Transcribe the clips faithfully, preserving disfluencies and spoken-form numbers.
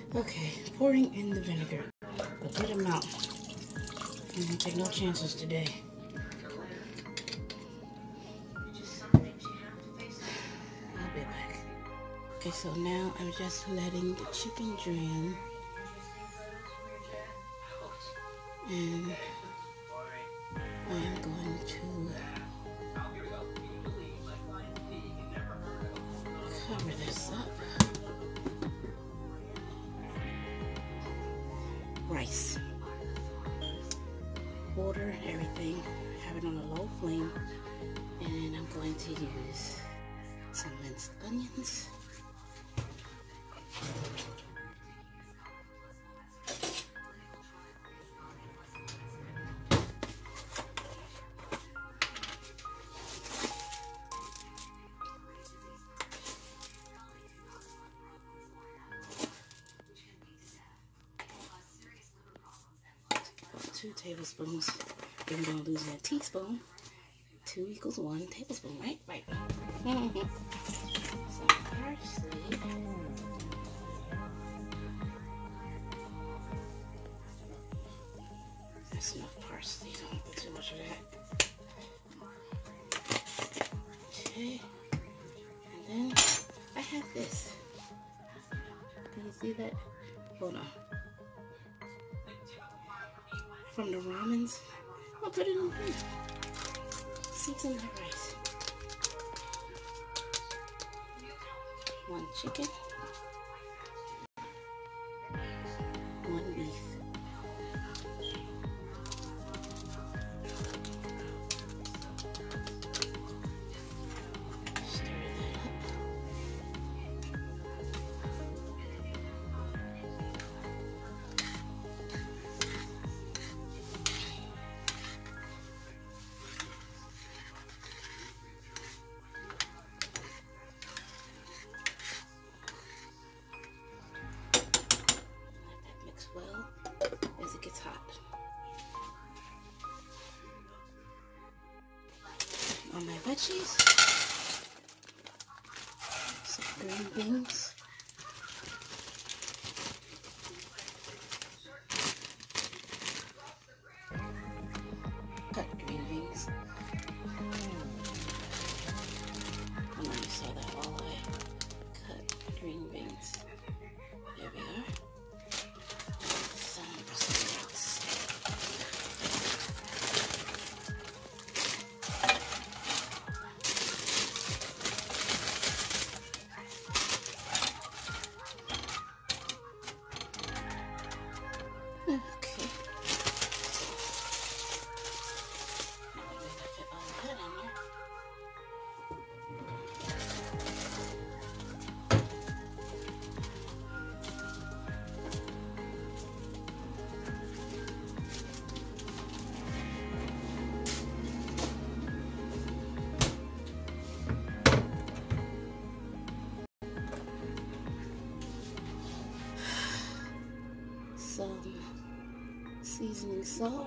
Okay, pouring in the vinegar. A good amount. I'm gonna take no chances today. I'll be back. Okay, so now I'm just letting the chicken drain. And I'm going to cover this up. Rice, water, everything. Have it on a low flame, and I'm going to use some minced onions. Two tablespoons. Then we're going to lose that teaspoon. Two equals one tablespoon, right? Right. Some parsley. That's enough parsley. Don't put too much of that. Okay. And then I have this. Can you see that? Hold on. From the ramens, I'll put it in here. Season the rice. One chicken. One beef. Stir that up. Well, as it gets hot. On my veggies, some green beans, cut green beans. I know you saw that all the way. Cut green beans. There we are. Some seasoning salt.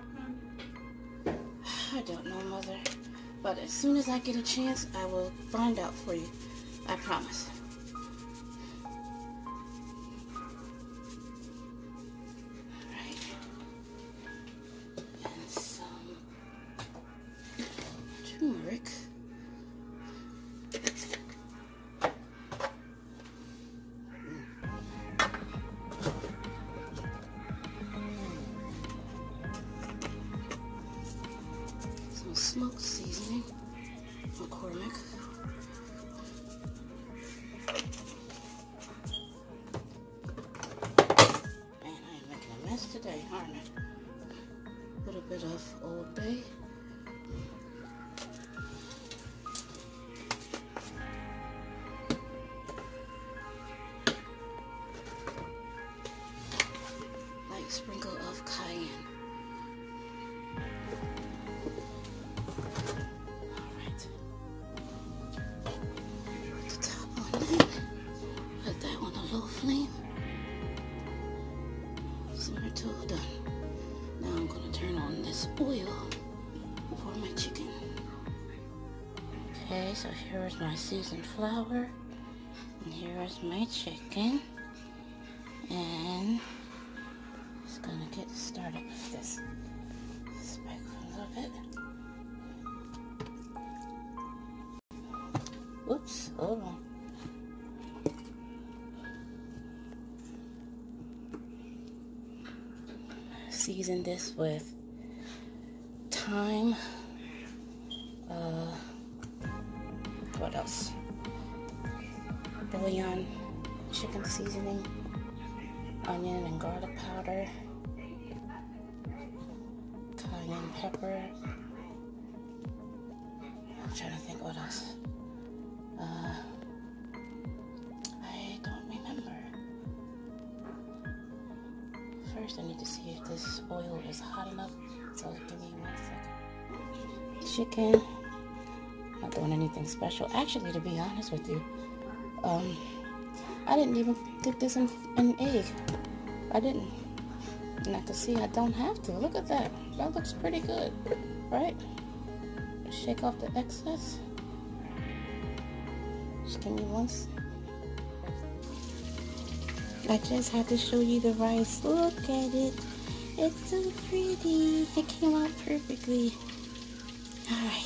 I don't know, Mother, but as soon as I get a chance, I will find out for you. I promise. Alright. And some turmeric. Smoked seasoning, McCormick. Man, I am making a mess today, aren't I? A little bit of Old Bay. Light sprinkle of cayenne. Flame. Simmer till done. Now I'm going to turn on this oil for my chicken. Okay, so here is my seasoned flour. And here is my chicken. And just gonna get started with this. Spike for a little bit. Oops, hold on. Season this with thyme. Uh, what else? Bouillon, chicken seasoning, onion and garlic powder, cayenne pepper. I'm trying to think what else. Uh, I don't remember. First, I need to see if this oil is hot enough. So give me one second. Chicken. Not doing anything special. Actually, to be honest with you, um, I didn't even dip this in an egg. I didn't. And I can see I don't have to. Look at that. That looks pretty good, right? Shake off the excess. Just give me once. I just had to show you the rice. Look at it. It's so pretty. It came out perfectly. All right.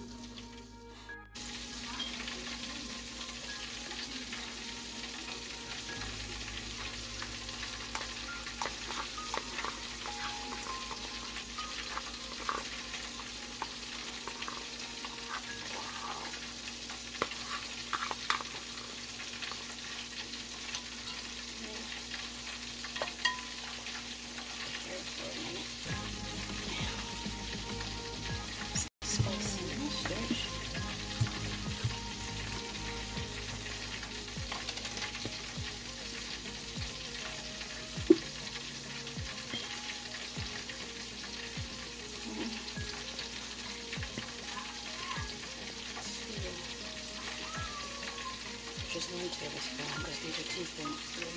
Just one tablespoon because these are teaspoons. Three,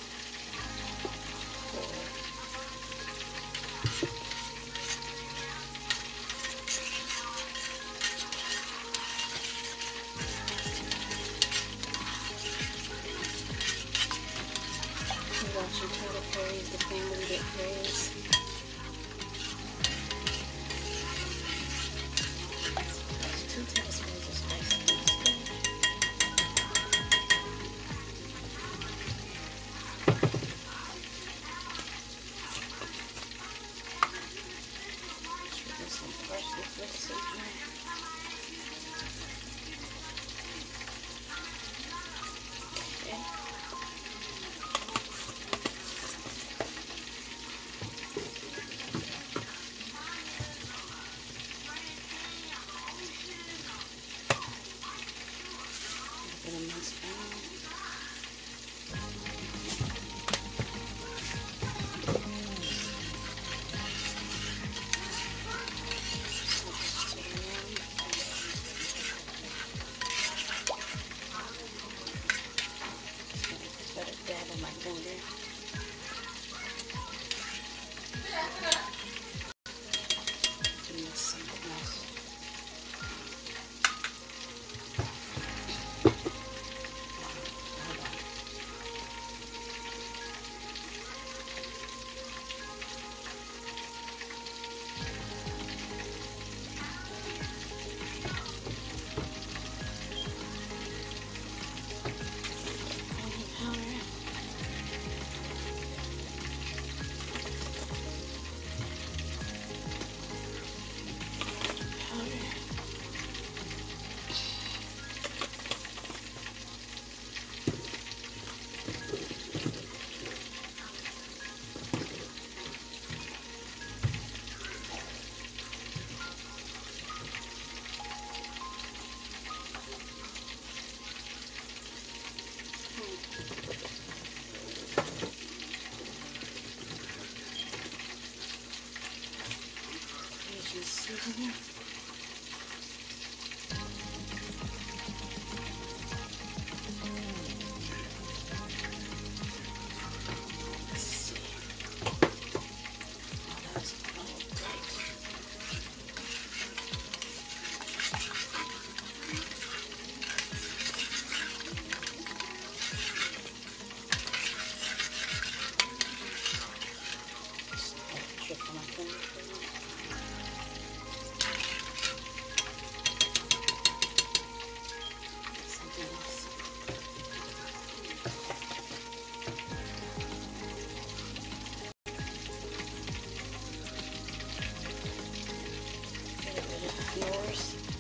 four, you're watching Tyler Perry's The Family That Prays. That's two tablespoons of spice. Seasoning. Let's see. Oh, that's all great. trick on my finger. Something else. Get rid of yours.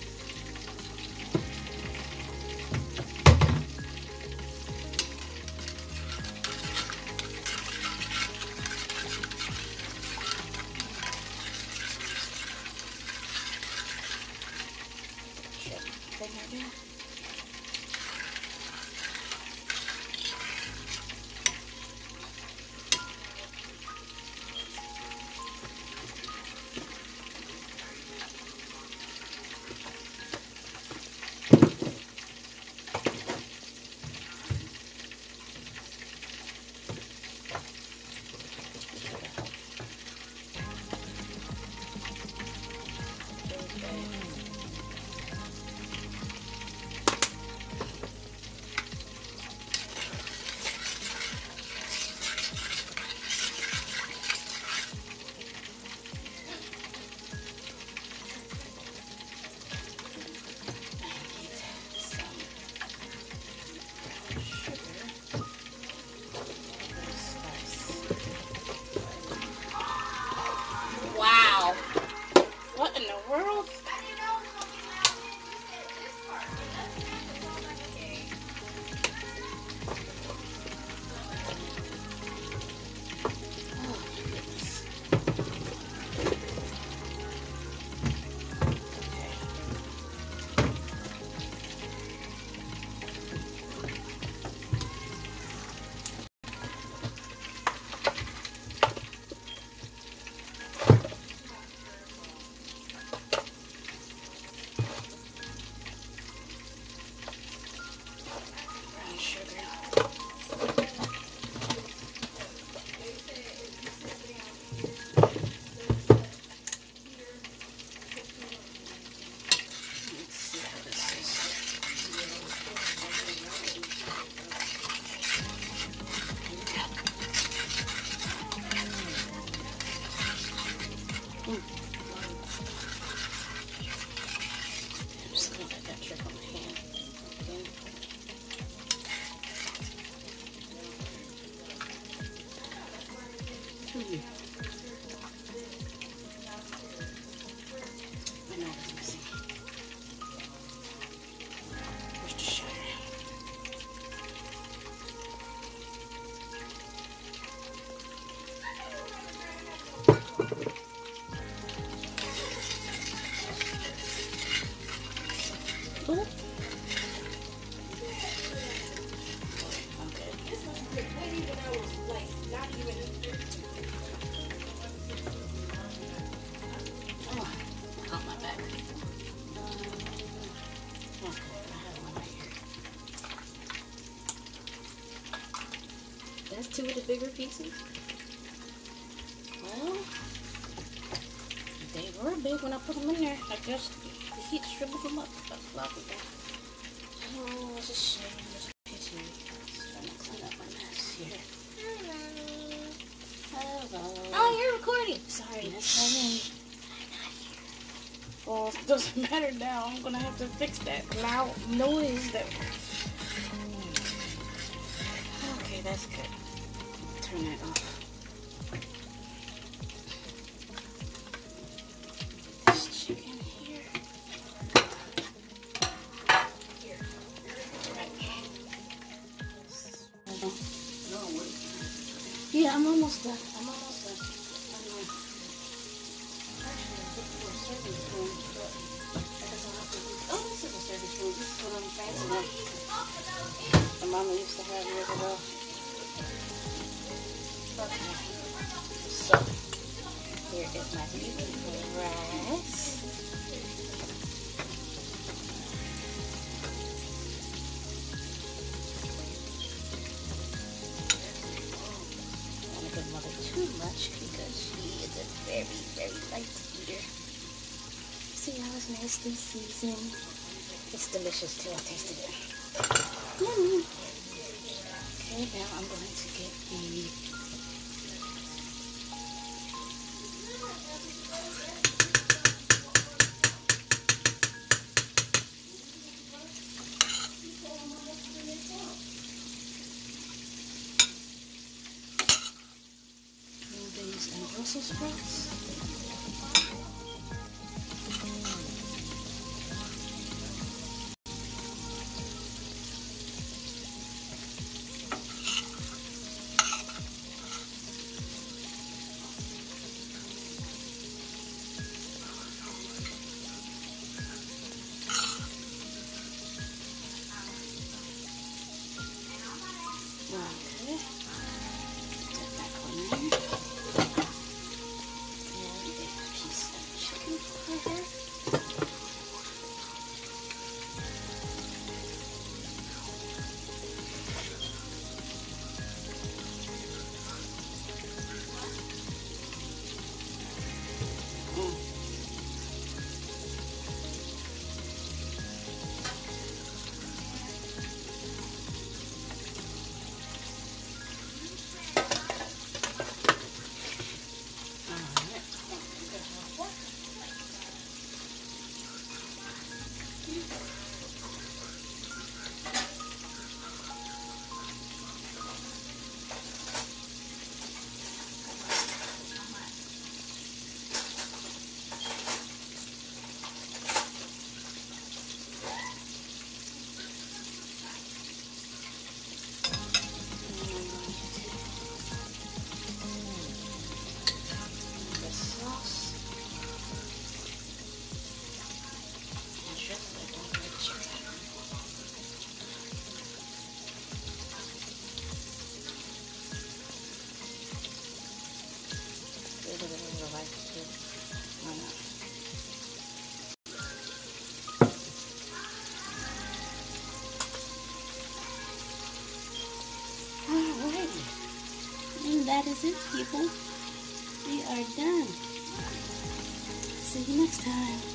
Wow. What in the world? Hmm. I know what's missing. Where's the sugar? Ooh. Okay. This was way when I was like not even. That's two of the bigger pieces. Well, they were big when I put them in there. I just the heat shriveled them up. Floppy them. Oh, it's a shame. It's pity. Just trying to clean up my mess here. Hello. Hello. Oh, you're recording. Sorry. Yes, I am. Well, it doesn't matter now. I'm gonna have to fix that loud noise. That. Okay, that's good. Turn that off. This chicken here. Here. Right. Yeah, I'm almost done. I'm almost done. I'm uh, actually looking for a serving spoon, but I guess I'll have to use. Oh, this is a serving spoon. This is one of them fancy ones. My mama used to have years ago. Okay, so here is my beautiful rice. I don't want to give mother too much because she is a very, very light eater. See how it's nice and seasoned. It's delicious too. I tasted it. Yummy. Okay, now I'm going to get the Brussels sprouts. Okay, put that back on there. And a piece of chicken for her. Mm. Alrighty, and that is it, people. We are done. See you next time.